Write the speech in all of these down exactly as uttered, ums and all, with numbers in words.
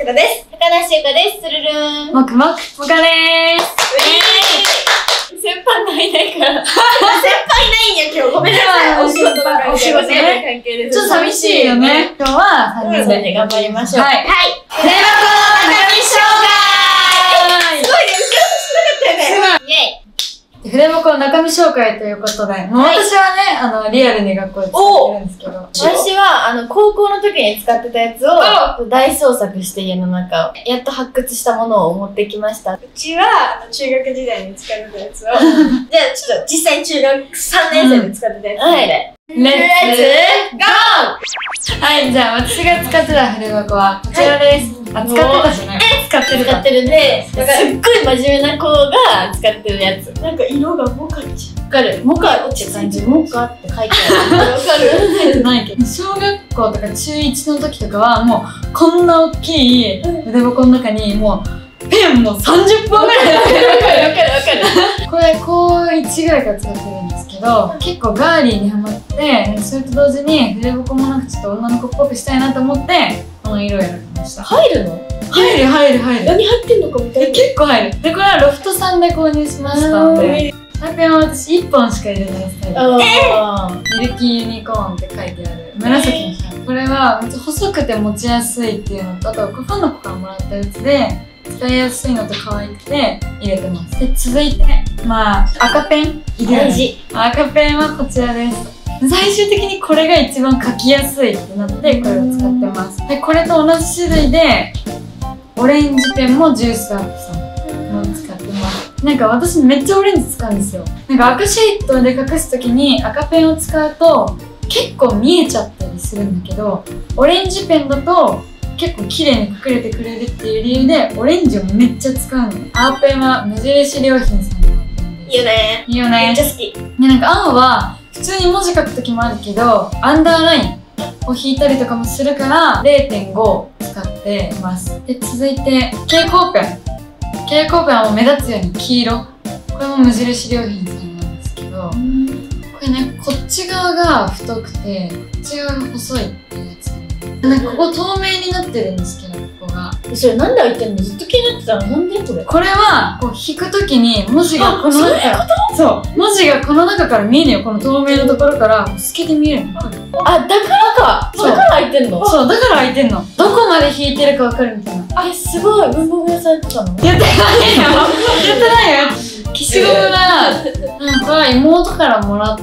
香です。高梨ゆかです。つるるーん。 もくもく、もかでーす。 先輩がいないから。先輩いないんや、今日。ごめんなさい。お仕事の関係。お仕事の関係です。 ちょっと寂しいよね。今日はさんにんで頑張りましょう。 はい。 はい。筆箱中身紹介。すごいね、打ち合わせしなかったよね。イェイ。 筆箱中身紹介ということで、もう私はね、あの、リアルに学校で使ってるんですけど。 私は、あの、高校の時に使ってたやつを、大捜索して家の中を、やっと発掘したものを持ってきました。うちは、中学時代に使ってたやつを、じゃあ、ちょっと、実際に中学さんねん生で使ってたやつなので、レッツゴー！ はい、じゃあ私が使ってた筆箱はこちらです。あ、使ってたじゃない。 え、使ってる使ってるね。すっごい真面目な子が使ってるやつ。なんか色がモカっちゃう。わかる。モカって感じ。モカって書いてある。わかる。 書いてないけど。小学校とか中いちの時とかはもうこんな大きい筆箱の中にもうペンもさんじゅっぽんぐらい入ってる。 わかるわかるわかる。 これ高いちぐらいから使ってるんですけど、結構ガーリーにハマって、それと同時に筆箱もなんかちょっと女の子っぽくしたいなと思って、この色を選びました。 入るの？ 入る入る入る。 何入ってんのかみたいな。 結構入る。で、これはロフトさんで購入しましたので、シャーペンは私いっぽんしか入れないスタイル。ミルキーユニコーンって書いてある紫のシャーペン。これは細くて持ちやすいっていうのと、あとファンの子からもらったやつで、使いやすいのと可愛くて入れてます。で、続いて、まあ、赤ペン大事。 赤ペンはこちらです。最終的にこれが一番書きやすいってなって、これを使ってます。で、これと同じ種類で、オレンジペンもジュースアップさんも使ってます。なんか私めっちゃオレンジ使うんですよ。なんか赤シェイトで隠すときに赤ペンを使うと結構見えちゃったりするんだけど、オレンジペンだと結構綺麗に隠れてくれるっていう理由でオレンジをめっちゃ使うの。青ペンは無印良品さんのペンです。 いいよね。 いいよね。 めっちゃ好き。 で、なんか青は普通に文字書くときもあるけど、アンダーラインを引いたりとかもするから れいてんご 使ってます。で、続いて蛍光ペン。蛍光ペンはもう目立つように黄色。これも無印良品さんなんですけど、これね、こっち側が太くて、こっち側が細いっていうやつ。なんかここ透明になってるんですけど、ここが。 それなんで開いてんの？ずっと気になってたの。なんでこれ？ これは、こう引くときに文字がこの中から、そう、文字がこの中から見えるよ。この透明のところから透けて見えるの。 あ、だからか。だから開いてんの？ そう、だから開いてんの。どこまで引いてるかわかるみたいな。 あ、すごい。文房具屋さんやってたの？ やってないよ。やってないよ。消しゴムが、うん、これは妹からもらって。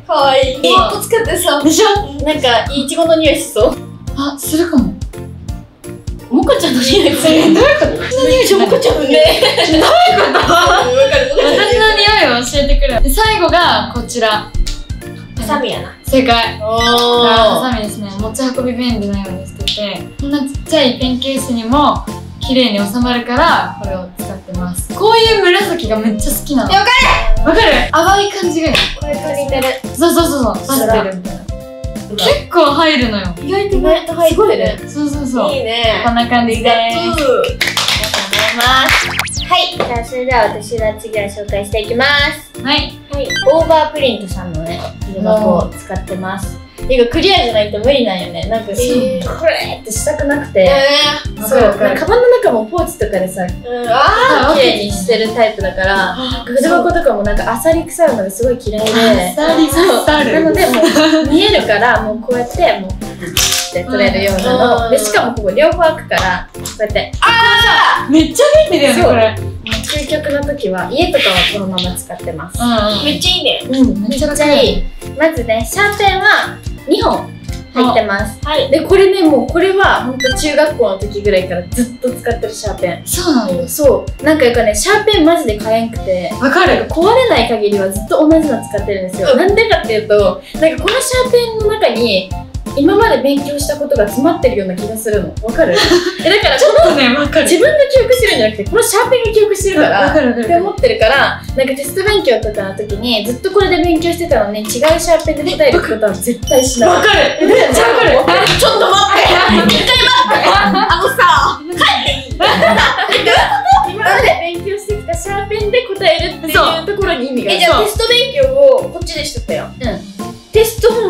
かわいい。一個使ってさ。 でしょ？ なんか、いちごの匂いしそう。 あ、するかも。 もかちゃんの匂いする。 どういうこと？ 私の匂いしもかちゃんのね。 どういうこと？私の匂いを教えてくれ。で、最後がこちら。 ハサミやな。 正解。 おー。 ハサミですね。持ち運び便利なようにしてて、こんなちっちゃいペンケースにも綺麗に収まるから、これを使ってます。こういう紫がめっちゃ好きなの。 わかる！ わかる？淡い感じがいい。 これと似てる。 そうそうそうそう。パステルみたいな。結構入るのよ。 意外と意外と入ってる。 そうそうそう。 いいね。 こんな感じでーす。 ありがとうございます。はい。じゃあそれでは私が次は紹介していきます。 はい。 はい。オーバープリントさんのね、筆箱を使ってます。ていうかクリアじゃないと無理なんよね。なんかそう、これってしたくなくて。そう。カバンの中もポーチとかでさ、綺麗にしてるタイプだから、筆箱とかもなんかアサリ臭いのがすごい嫌いで。 アサリ臭い。 なのでもう見えるからもうこうやってもうって取れるようなの。でしかもここ両方開くからこうやって。 ああ。めっちゃ便利だよねこれ。 究極の時は家とかはこのまま使ってます。めっちゃいいね。 うん、めっちゃいい。 まずね、シャーペンはにほん入ってます。で、これね、もうこれは本当中学校の時ぐらいからずっと使ってるシャーペン。 そうなの？ そう。なんかやっぱね、シャーペンマジで買えんくて。 わかる。 壊れない限りはずっと同じの使ってるんですよ。なんでかっていうと、なんかこのシャーペンの中に今まで勉強したことが詰まってるような気がするの。わかる？え、だからちょっとね、わかる。 自分が記憶してるんじゃなくて、このシャーペンが記憶してるから、 わかるわかる。 って思ってるから、なんかテスト勉強とかの時にずっとこれで勉強してたのに違うシャーペンで答えることは絶対しない。 わかる。めっちゃわかる。 ちょっと待って！一回待って！あのさ、帰っていい？今まで勉強してきたシャーペンで答えるっていうところに意味がある。え、じゃあテスト勉強をこっちでしとったよ。うん。テスト本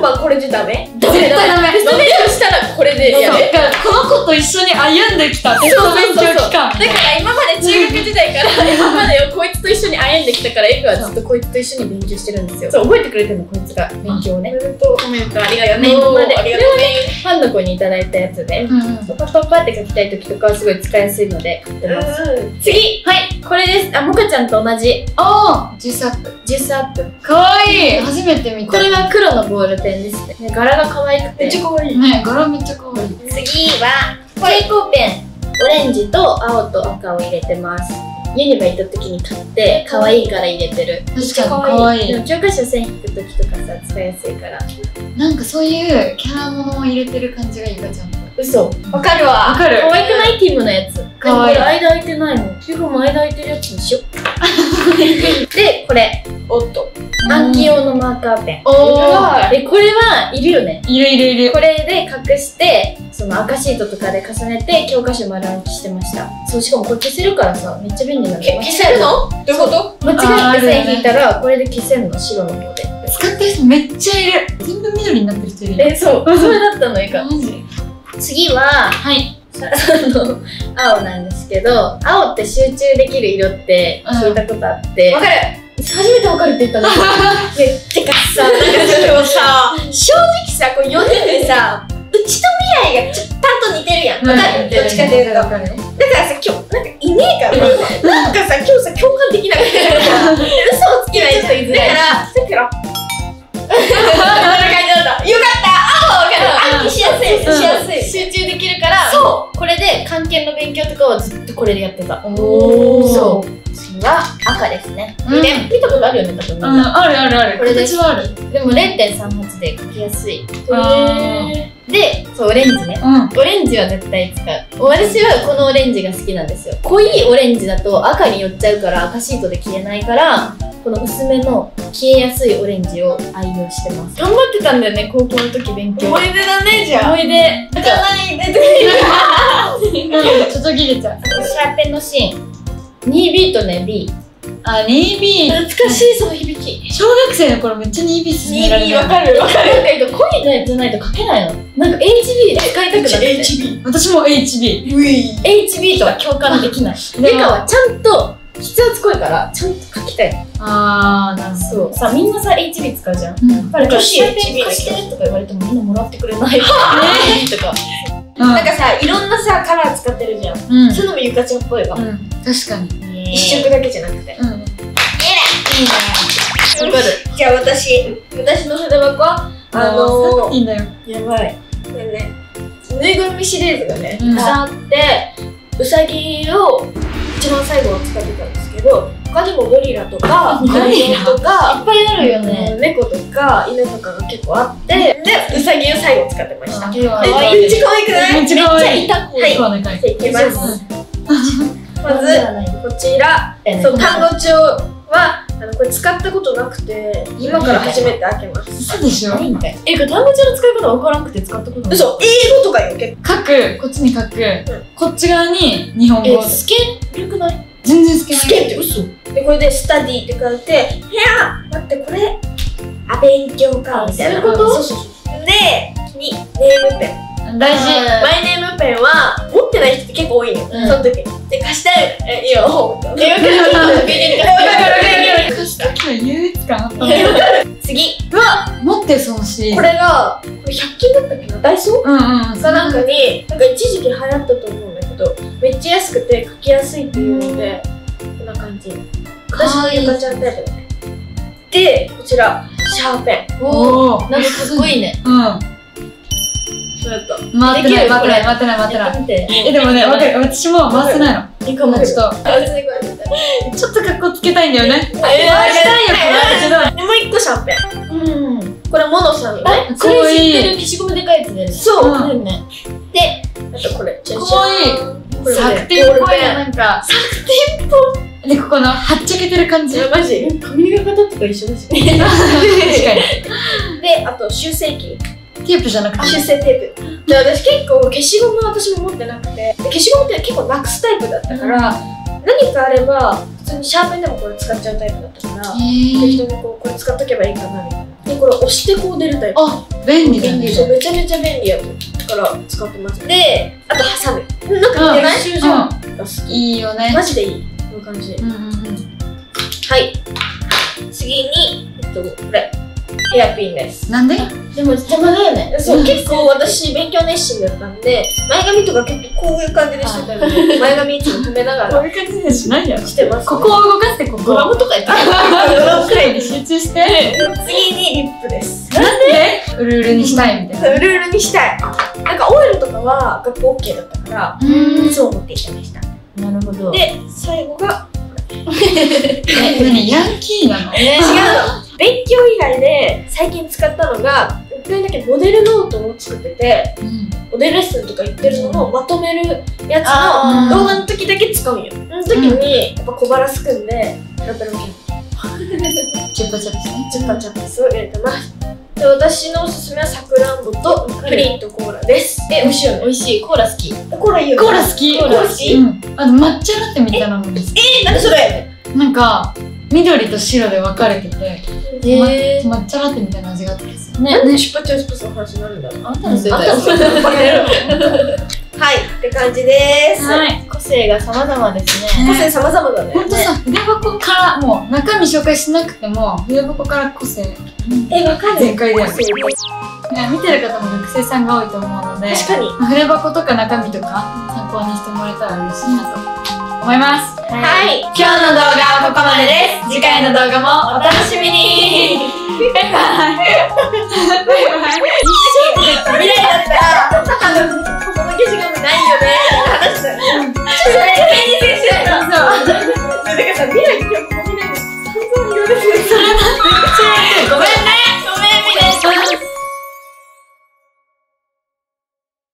今晩これじゃダメ？ 絶対ダメ。 テスト勉強したらこれでやる。 この子と一緒に歩んできたテスト勉強期間。 だから今まで中学時代から今までこいつと一緒に歩んできたから、エクはずっとこいつと一緒に勉強してるんですよ。そう、覚えてくれてるの、こいつが勉強をね。コメントありがとうね。今まで。これはね、ファンの子にいただいたやつで、パッパッパって書きたい時とかはすごい使いやすいので買ってます。次、はい、これです。あ、モカちゃんと同じ。 ああ、ジュースアップ。 ジュースアップ。 かわいい。初めて見た。 これは黒のボールペンですね。柄が可愛くて。めっちゃ可愛い。 ね、柄めっちゃ可愛い。 次は蛍光ペン。オレンジと青と赤を入れてます。ユニバ行った時に買って可愛いから入れてる。 確かに可愛い。 でも教科書線引く時とかさ、使いやすいから。 なんかそういうキャラものを入れてる感じがいいかちゃんと。 嘘。わかるわ。 わかる。 可愛くないティムのやつ。 可愛い。 間空いてないの。ピュも間空いてるやつにしよう。で、これ。おっと。暗記用のマーカーペン。おー。で、これはいるよね。 いるいるいる。 これで隠して、その赤シートとかで重ねて教科書丸暗記してました。そう、しかもこれ消せるからさ、めっちゃ便利なんだよ。消せるの？どういうこと？間違えて線引いたら、これで消せるの、白の方で。 使ってる人めっちゃいる。全部緑になってる人いる。 え、そう。それだったのいいか。 マジ？ 次は、 はい。 あの、青なんですけど、青って集中できる色って聞いたことあって。わかる！初めてわかるって言ったの。え、てかさ、なんかそれをさ、正直さ、こうよにんでさ、うちと未来がちょっとと似てるやん。わかる？どっちかっていうと。だからさ、今日、なんかいねえから、なんかさ、今日さ、共感できなくて、嘘をつけないじゃん。だから、さっきから、こんな感じだった。よかった。青分かる。暗記しやすい。しやすい。集中できるから、そう。これで、漢検の勉強とかはずっとこれでやってた。おー。そう。次は赤ですね。ね、見たことあるよね、多分みんな。 あるあるある。 これで形はある。 でも れいてんさんはち で書きやすい。で、そう、オレンジね。オレンジは絶対使う。私はこのオレンジが好きなんですよ。濃いオレンジだと赤に寄っちゃうから赤シートで消えないから、この薄めの消えやすいオレンジを愛用してます。頑張ってたんだよね、高校の時勉強。思い出だね、じゃあ。思い出。じゃない、出てちょっと切れちゃう。 シャーペンのシーン。にビーとね、B。 あ、にビー。 懐かしい、その響き。 小学生の頃めっちゃにビー勧められる。 わかる、わかる。なんか濃いのやつじゃないと書けないの。なんか エイチビー で使いたくなって。エイチビー。 私も エイチビー。 エイチビー とは共感できない。リカはちゃんと筆圧濃いからちゃんと書きたい。あー、なるほど。そう。さ、みんなさ エイチビー 使うじゃん。だから女子 エイチビー 貸してとか言われてもみんなもらってくれないとか。なんかさ、いろんなさカラー使ってるじゃん。そういうのもゆかちゃんっぽいわ。確かに。 一色だけじゃなくて。うん。いいね。わかる。じゃあ私、私の筆箱は、あのー、 いいんだよ。 やばい。これね、ぬいぐるみシリーズがね、たくさんあって、うさぎを一番最後は使ってたんですけど、他にもゴリラとか、ライオンとか、いっぱいあるよね。猫とか、犬とかが結構あって、で、うさぎを最後使ってました。めっちゃ可愛くない？めっちゃいた子。はい、じゃあいきます。まず、こちら、そう、単語帳は、あの、これ使ったことなくて、今から初めて開けます。 そうでしょ？ え、これ単語帳の使い方わからなくて使ったことない。嘘、英語とかよ、結構。 書く、こっちに書く、こっち側に日本語。 え、スケるくない？ 全然スケない。 スケって嘘？で、これでスタディって書いて、いや、待って、これ、あ、勉強か、みたいな。そういうこと？そうそうそう。で、に、ネームペン。 大事。 マイネームペンは持ってない人って結構多いのよ、その時に。で、貸したい。え、いいよ。え、わかる。 貸した時の優越感あったの。 次。 うわ、持ってるそのシリーズ。 これが、これひゃく均だったっけな、ダイソーうんうん。 かなんかに、なんか一時期流行ったと思うんだけど、めっちゃ安くて書きやすいっていうので、こんな感じ。私のゆかちゃんタイプだね。で、こちら、シャーペン。おー、なんかかっこいいね。うん。 回ってない、回ってない、回ってない、回ってない。え、でもね、わかる。私も回せないの。ちょっと、ちょっと格好つけたいんだよね。回したいよ、これ。 で、もう一個シャーペン。うん。これ、モノさんのね。 これ知ってる消しゴムでかいやつで。そう。で、あとこれ。かわいい。サクテンっぽいな、なんか。 サクテンっぽい。 で、ここの、はっちゃけてる感じ。 マジ？髪型とか一緒だし。確かに。で、あと、修正器。 テープじゃなくて修正テープで、私結構消しゴムは私も持ってなくて、消しゴムって結構なくすタイプだったから、何かあれば普通にシャーペンでもこれ使っちゃうタイプだったから、適当にこうこれ使っとけばいいかなみたいな。で、これ押してこう出るタイプ。 あ、 便利だね。 そう、めちゃめちゃ便利やもん。だから使ってます。で、あとハサミ。なんか似てない？シュージョンが好き。 いいよね。 マジでいい。こういう感じで。 うんうんうん。 はい。次に、えっと、これ。ヘアピンです。 なんで？ でも邪魔だよね。 そう、結構私勉強熱心だったんで、前髪とか結構こういう感じでしてたので、前髪いつも止めながら。 こういう感じでしないやろ。 してます。 ここを動かして、ここ。 ドラムとかやってる。ドラムくらいに集中して。 次にリップです。 なんで？うるうるにしたいみたいな。 うるうるにしたい。なんかオイルとかは学校 OK だったから、いつも持っていってました。 なるほど。 で、最後が、 え、何ヤンキーなの？ 違うの。勉強以外で最近使ったのが、一回だけモデルノートを作ってて、モデルレッスンとか言ってるのをまとめるやつの動画の時だけ使うんよ。その時にやっぱ小腹すくんで、ペロペロペロ。 チュッパチャップね。 チュッパチャップスを入れてます。で、私のおすすめはさくらんぼとプリンとコーラです。え、美味しいよね。 美味しい。コーラ好き。 コーラいいよね。 コーラ好き。 コーラ好き。 あと抹茶ラテみたいなのも好き。 え、なんかそれ。 なんか緑と白で分かれてて、 え抹茶ラテみたいな味があったりする。 ね、ね、チュッパチャップスの話になるんだろう。 あんたのせいだよ。 はい、って感じです。 はい。 個性が様々ですね。 個性様々だね。 ほんとさ、筆箱からもう中身紹介しなくても筆箱から個性え、わかる。 全開だよね。見てる方も学生さんが多いと思うので、 確かに筆箱とか中身とか参考にしてもらえたら嬉しいなと思います。 はい、 今日の動画はここまでです。次回の動画もお楽しみに。バイバイ。